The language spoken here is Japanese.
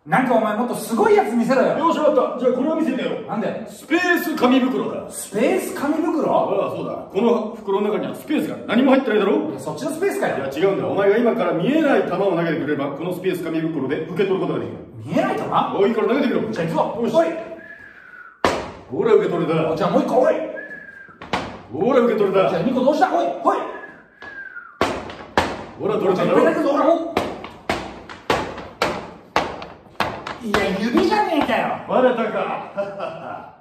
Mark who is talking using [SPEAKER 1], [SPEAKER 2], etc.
[SPEAKER 1] なんかお前もっとすごいやつ見せろよ。
[SPEAKER 2] よし、わかった。じゃあこれを見せてよ。
[SPEAKER 1] なんで？
[SPEAKER 2] スペース紙袋だ。
[SPEAKER 1] スペース紙袋？
[SPEAKER 2] ああ、そうだ。この袋の中にはスペースが何も入ってないだろ。
[SPEAKER 1] いや、そっちのスペースかよ。
[SPEAKER 2] いや違うんだ。お前が今から見えない球を投げてくれれば、このスペース紙袋で受け取ることができる。
[SPEAKER 1] 見えない球？
[SPEAKER 2] おい、いいから投げてみろ。
[SPEAKER 1] じゃあ行くぞ。
[SPEAKER 2] よし。
[SPEAKER 1] おい。
[SPEAKER 2] ほら受け取れた。
[SPEAKER 1] じゃあもう一個、おい。
[SPEAKER 2] ほら受け取れた。
[SPEAKER 1] じゃあ2個どうした？おい、おい。
[SPEAKER 2] ほら取れた
[SPEAKER 1] これだけ
[SPEAKER 2] だろ。
[SPEAKER 1] ど、ほら、お。いや、指じゃねえかよ。
[SPEAKER 2] バレたか。